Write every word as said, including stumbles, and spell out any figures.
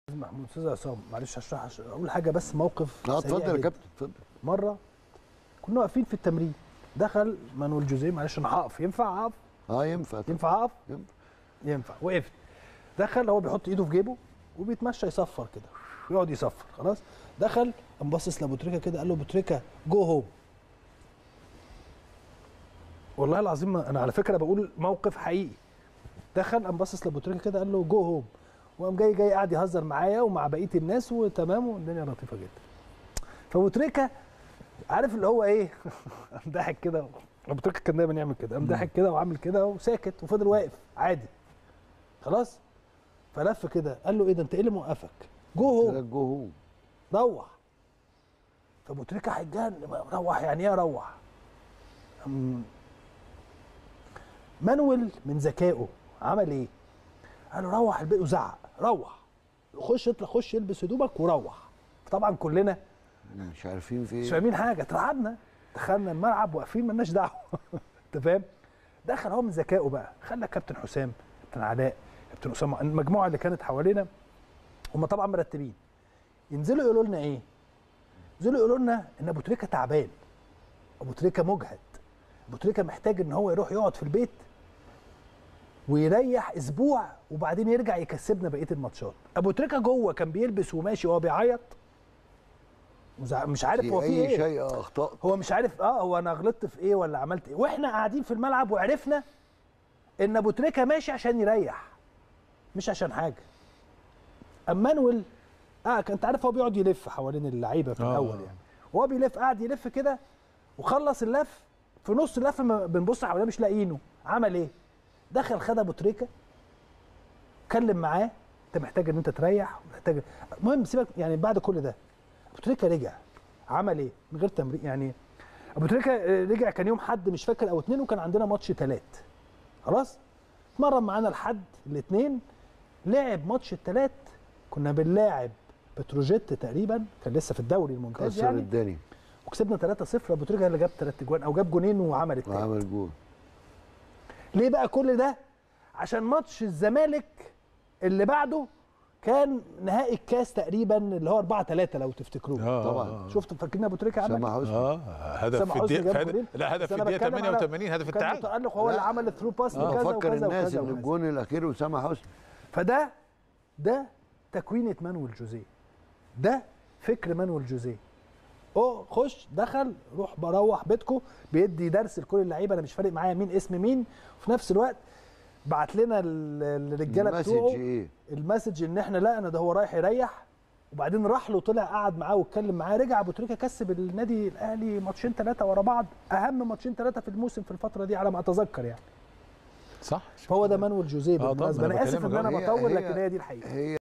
محمود استاذ عصام معلش هشرح اول حاجه بس موقف. اه اتفضل يا كابتن اتفضل. مره كنا واقفين في التمرين، دخل مانويل جوزيه، معلش انا هقف، ينفع اقف؟ اه ينفع ينفع اقف؟ ينفع ينفع. وقفت، دخل هو بيحط ايده في جيبه وبيتمشى يصفر كده، يقعد يصفر. خلاص دخل قام باصص لابو تريكه كده، قال له ابو تريكه جو هوم. والله العظيم انا على فكره بقول موقف حقيقي. دخل قام باصص لابو تريكه كده قال له جو هوم، وقام جاي جاي قاعد يهزر معايا ومع بقيه الناس وتمام والدنيا لطيفه جدا. فابو تريكه عارف اللي هو ايه قام ضاحك كده. ابو تريكه كان دايما يعمل كده، قام ضاحك كده وعامل كده وساكت وفضل واقف عادي. خلاص فلف كده قال له ايه ده انت ايه اللي موقفك؟ جو هوم. جو هوم روح. فابو تريكه هيتجنن، روح يعني ايه اروح؟ مانويل من ذكائه عمل ايه؟ قال له روح البيت وزعق، روح خش اطلع خش البس هدومك وروح. طبعا كلنا مش عارفين في ايه، مش فاهمين حاجه. اترعبنا، دخلنا الملعب واقفين مالناش دعوه انت فاهم؟ دخل هو من ذكائه بقى، خلى كابتن حسام، كابتن علاء، كابتن اسامه، المجموعه اللي كانت حوالينا هم طبعا مرتبين، ينزلوا يقولوا لنا ايه؟ ينزلوا يقولوا لنا ان ابو تريكه تعبان، ابو تريكه مجهد، ابو تريكه محتاج ان هو يروح يقعد في البيت ويريح اسبوع وبعدين يرجع يكسبنا بقيه الماتشات. ابو تريكه جوه كان بيلبس وماشي وهو بيعيط، مش عارف هو في ايه، اي شيء اخطاء، هو مش عارف اه هو انا غلطت في ايه ولا عملت ايه. واحنا قاعدين في الملعب وعرفنا ان ابو تريكه ماشي عشان يريح مش عشان حاجه. اما مانويل اه كنت عارف هو بيقعد يلف حوالين اللعيبه في الاول آه. يعني وهو بيلف قاعد يلف كده وخلص اللف، في نص اللف بنبص حواليه مش لاقيينه. عمل ايه؟ دخل خد ابو تريكه اتكلم معاه، انت محتاج ان انت تريح، محتاج المهم سيبك يعني. بعد كل ده ابو تريكه رجع عمل ايه؟ من غير تمرين يعني. ابو تريكه رجع كان يوم حد مش فاكر او اتنين، وكان عندنا ماتش تلات. خلاص اتمرن معانا الحد الاثنين، لعب ماتش التلات كنا بنلاعب بتروجيت تقريبا، كان لسه في الدوري الممتاز كسر يعني الدنيا وكسبنا تلاتة صفر. ابو تريكه اللي جاب تلات اجوان او جاب جونين وعمل التالت. وعمل جول. ليه بقى كل ده؟ عشان ماتش الزمالك اللي بعده كان نهائي الكاس تقريبا اللي هو أربعة ثلاثة لو تفتكروه. آه طبعا شفتوا فاكرين ابو تريكه عمل سامح حسني اه هدف في الدقيقه، لا هدف في الدقيقه تمانية وتمانين، هدف التعادل. كان متألق هو اللي عمل الثرو باس آه وكذا فكر وكذا الناس وكذا ان الجون الاخير وسامح حسني. فده ده تكوينه مانويل جوزيه، ده فكر مانويل جوزيه. اوه خش دخل روح بروح بيتكو، بيدي درس لكل اللعيبه انا مش فارق معايا مين اسم مين، وفي نفس الوقت بعت لنا الرجاله بتوعه ايه؟ المسج ان احنا لا انا ده هو رايح يريح. وبعدين راح له طلع قعد معاه واتكلم معاه. رجع ابو تريكه كسب النادي الاهلي ماتشين ثلاثه ورا بعض، اهم ماتشين ثلاثه في الموسم في الفتره دي على ما اتذكر يعني. صح. فهو ده مانويل جوزيه بالمناسبه. انا اسف ان انا بطول لكن هي دي الحقيقه.